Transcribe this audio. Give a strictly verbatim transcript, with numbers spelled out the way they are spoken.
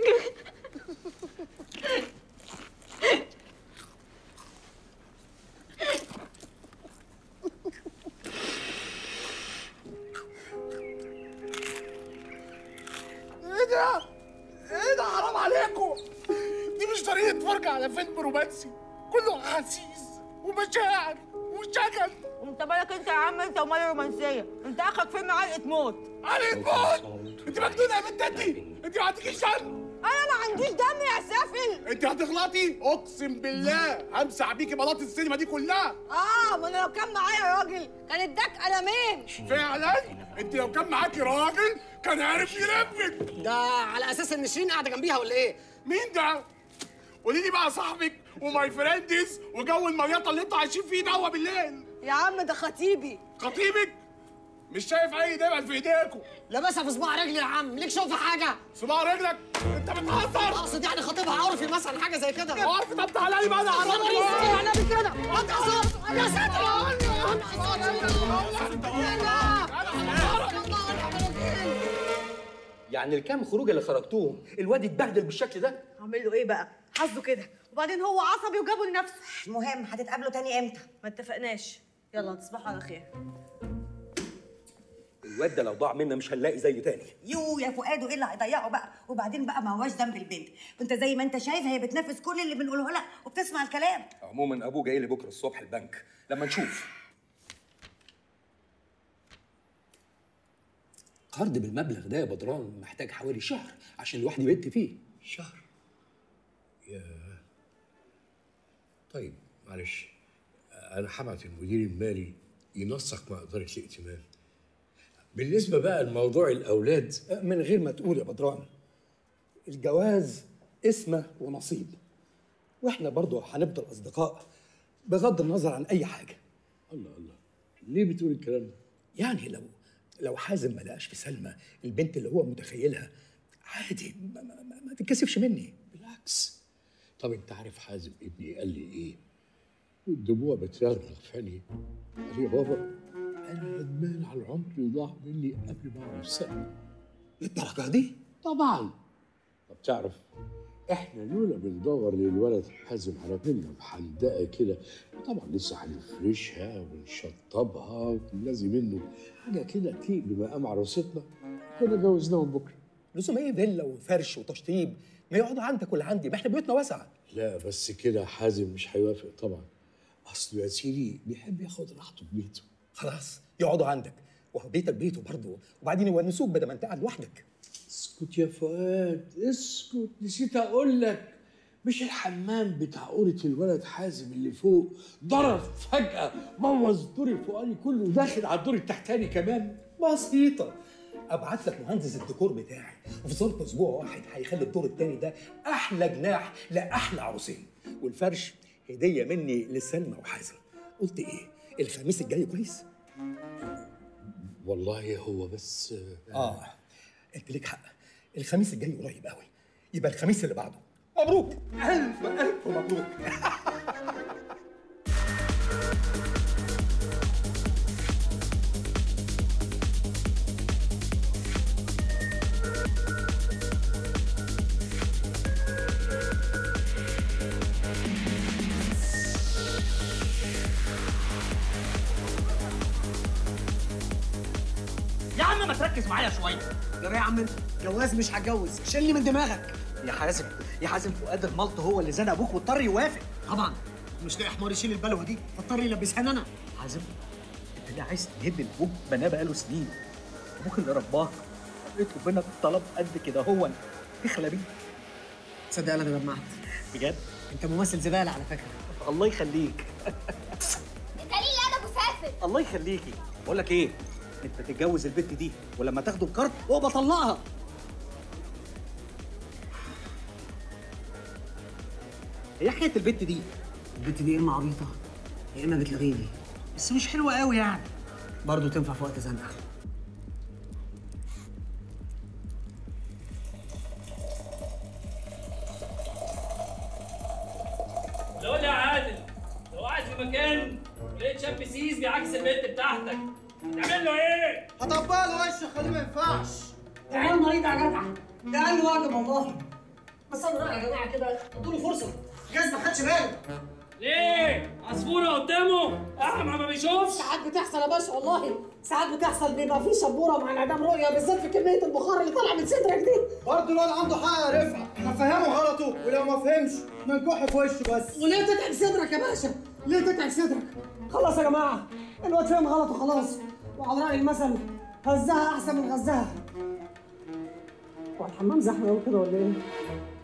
ايه ده؟ ايه ده؟ حرام عليكم! دي مش طريقة فرجة على فيلم رومانسي، كله احاسيس ومشاعر وشجن. انت بالك انت يا عم انت ومال الرومانسية؟ انت اخرك فيلم علقة موت. علقة موت؟ انت مجنونة يا بنت انت؟ انت ما عندكيش دم؟ انا ما عنديش دم يا سافل. انت هتغلطي اقسم بالله همسح بيكي بلاط السينما دي كلها. اه ما انا لو كان معايا راجل كان اداك قلمين. فعلا؟ انت لو كان معاكي راجل كان عارف يلفك. ده على اساس ان شيرين قاعده جنبيها ولا ايه؟ مين ده؟ قولي لي بقى صاحبك وماي فريندز وجو المريطه اللي انتوا عايشين فيه ده بالليل. يا عم ده خطيبي. خطيبك؟ مش شايف اي دبل في ايديكم. لابسها في صباع رجلي يا عم، ليك شوفه حاجه؟ صباع رجلك؟ انت بتهزر؟ اقصد يعني خطيبها عرفي مثلا حاجه زي كده. عرفي؟ طب تعالى لي بقى انا اعرفك. انا بكده انت قصدت يا ساتر. يعني الكام خروج اللي خرجتوهم الواد اتبهدل بالشكل ده؟ اعمل له ايه بقى؟ حظه كده، وبعدين هو عصبي وجابه لنفسه. المهم هتتقابلوا تاني امتى؟ ما اتفقناش. يلا تصبحوا على خير. الواد ده لو ضاع منا مش هنلاقي زيه تاني. يو يا فؤاد وايه اللي هيضيعه بقى؟ وبعدين بقى ما هواش ذنب البنت، وانت زي ما انت شايف هي بتنفذ كل اللي بنقوله لها وبتسمع الكلام. عموما ابوه جاي لي بكره الصبح البنك لما نشوف. قرض بالمبلغ ده يا بدران محتاج حوالي شهر عشان الواحد يبت فيه. شهر؟ يا طيب معلش، انا هبعت المدير المالي ينسق مع اداره الائتمان. بالنسبه بقى لموضوع الاولاد، من غير ما تقول يا بدران، الجواز اسمه ونصيب، واحنا برضه هنفضل اصدقاء بغض النظر عن اي حاجه. الله الله، ليه بتقول الكلام ده؟ يعني لو لو حازم ما لقاش في سلمى البنت اللي هو متخيلها عادي، ما, ما, ما, ما تتكسفش مني. بالعكس. طب انت عارف حازم ابني قال لي ايه؟ والدموع بترغرغ في عيني. قال لي بابا انا ندمان على العمر اللي ضاع مني قبل ما اعرف سلمى. للدرجه دي؟ طبعا. طب تعرف احنا لولا بندور للولد حازم على فيلا محندقه كده، وطبعا لسه هنفرشها ونشطبها ونلازم منه حاجه كده تليق بمقام عروستنا، كنا جوزناهم بكره. لزوم ايه فيلا وفرش وتشطيب؟ ما يقعدوا عندك ولا عندي، ما احنا بيوتنا واسعه. لا بس كده حازم مش هيوافق طبعا، اصله يا سيدي بيحب ياخد راحته في بيته. خلاص يقعدوا عندك، وهو بيتك بيته برضه، وبعدين يونسوك بدل ما انت قاعد لوحدك. اسكت يا فؤاد اسكت، نسيت اقول لك، مش الحمام بتاع أوضة الولد حازم اللي فوق ضرب فجأة بوظ الدور الفوقاني كله وداخل على الدور التحتاني كمان؟ بسيطة، ابعت لك مهندس الديكور بتاعي وفي ظرف اسبوع واحد هيخلي الدور التاني ده احلى جناح لاحلى عروسين، والفرش هدية مني لسلمى وحازم. قلت ايه؟ الخميس الجاي كويس؟ والله هو بس اه انت ليك حق، الخميس الجاي قريب قوي، يبقى الخميس اللي بعده. مبروك، الف الف مبروك. يا عم ما تركز معايا شويه. يا عم انت جواز مش هتجوز، شيلني من دماغك. يا حازم يا حازم فؤاد الملط هو اللي زنق ابوك واضطر يوافق. طبعا مش لاقي حمار يشيل البلوه دي فاضطر يلبسها انا. حازم انت ليه عايز تهد الابوك بناه بقاله سنين؟ ابوك اللي رباك يطلب منك طلب قد كده هو تخلى بيه. تصدق انا دمعت بجد؟ انت ممثل زباله على فكره. الله يخليك. انت ليه انا مسافر؟ الله يخليكي. بقول لك ايه، انت تتجوز البنت دي ولما تاخدوا الكارت هو بطلقها. هي حكايه البنت دي؟ البنت دي يا اما عبيطه يا اما بتلغيني، بس مش حلوه قوي يعني، برضه تنفع في وقت زنقه. لو يا عادل لو قاعد في مكان لقيت شاب سيس بيعكس البنت بتاعتك هتعمل له ايه؟ هطبق له وشه خليه ما ينفعش. ده عيل مريض يا جدع، ده اقل واجب والله. بس انا رايي يا جماعه كده ادوا له فرصه، جاز ما خدش باله. ليه؟ عصفورة قدامه؟ أعمى ما بيشوفش؟ ساعات بتحصل يا باشا والله، ساعات بتحصل بيبقى في شبوره مع انعدام رؤيه، بالذات في كميه البخار اللي طالعه من صدرك دي. برضه الواد عنده حق يا رفعت، احنا فهمه غلطه ولو ما فهمش ننكح في وشه بس. وليه تتعب صدرك يا باشا؟ ليه تتعب صدرك؟ خلاص يا جماعه الواد فهم غلطه خلاص، وعلى راي المثل هزها احسن من غزها. هو الحمام زحمه قوي كده ولا ايه؟